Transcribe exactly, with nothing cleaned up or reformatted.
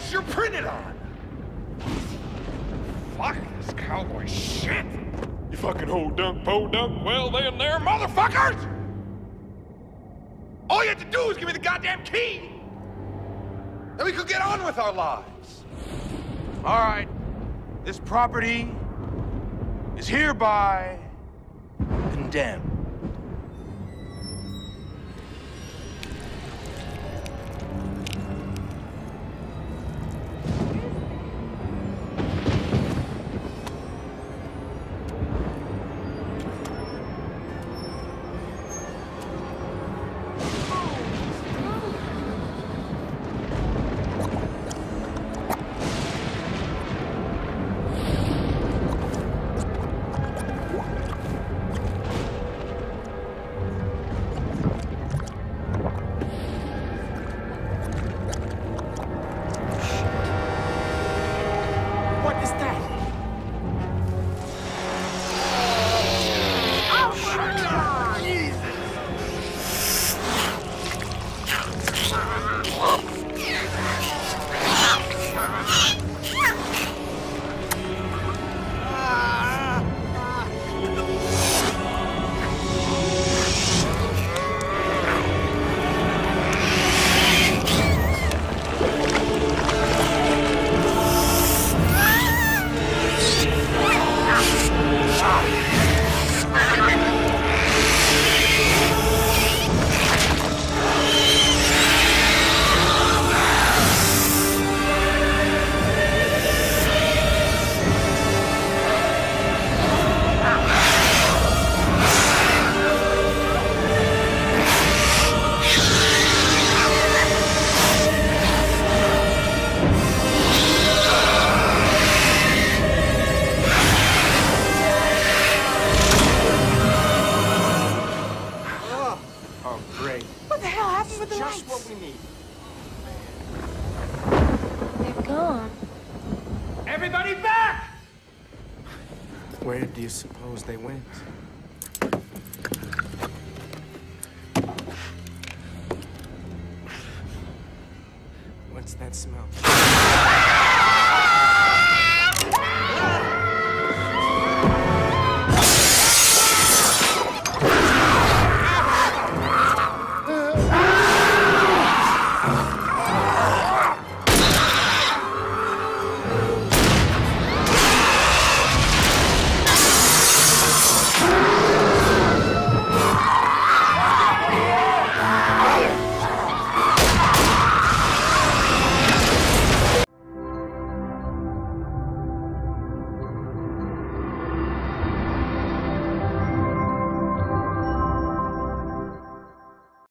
ass you're printed on! Fuck this cowboy shit! You fucking ho dunk, po dunk, well then there, motherfuckers! All you have to do is give me the goddamn key! Then we could get on with our lives. All right, this property is hereby condemned. Where do you suppose they went? What's that smell?